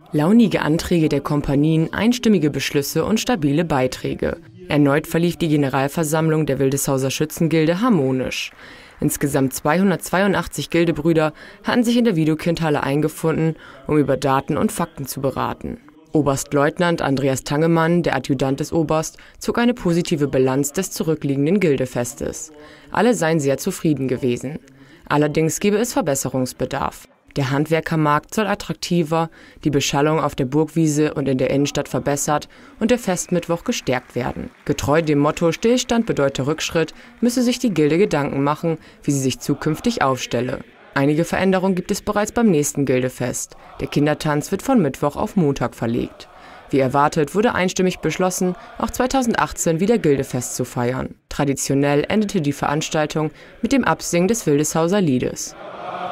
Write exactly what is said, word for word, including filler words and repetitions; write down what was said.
Launige Anträge der Kompanien, einstimmige Beschlüsse und stabile Beiträge. Erneut verlief die Generalversammlung der Wildeshauser Schützengilde harmonisch. Insgesamt zweihundertzweiundachtzig Gildebrüder hatten sich in der Widokindhalle eingefunden, um über Daten und Fakten zu beraten. Oberstleutnant Andreas Tangemann, der Adjutant des Oberst, zog eine positive Bilanz des zurückliegenden Gildefestes. Alle seien sehr zufrieden gewesen. Allerdings gebe es Verbesserungsbedarf. Der Handwerkermarkt soll attraktiver, die Beschallung auf der Burgwiese und in der Innenstadt verbessert und der Festmittwoch gestärkt werden. Getreu dem Motto Stillstand bedeute Rückschritt, müsse sich die Gilde Gedanken machen, wie sie sich zukünftig aufstelle. Einige Veränderungen gibt es bereits beim nächsten Gildefest. Der Kindertanz wird von Mittwoch auf Montag verlegt. Wie erwartet wurde einstimmig beschlossen, auch zweitausendachtzehn wieder Gildefest zu feiern. Traditionell endete die Veranstaltung mit dem Absingen des Wildeshauser Liedes.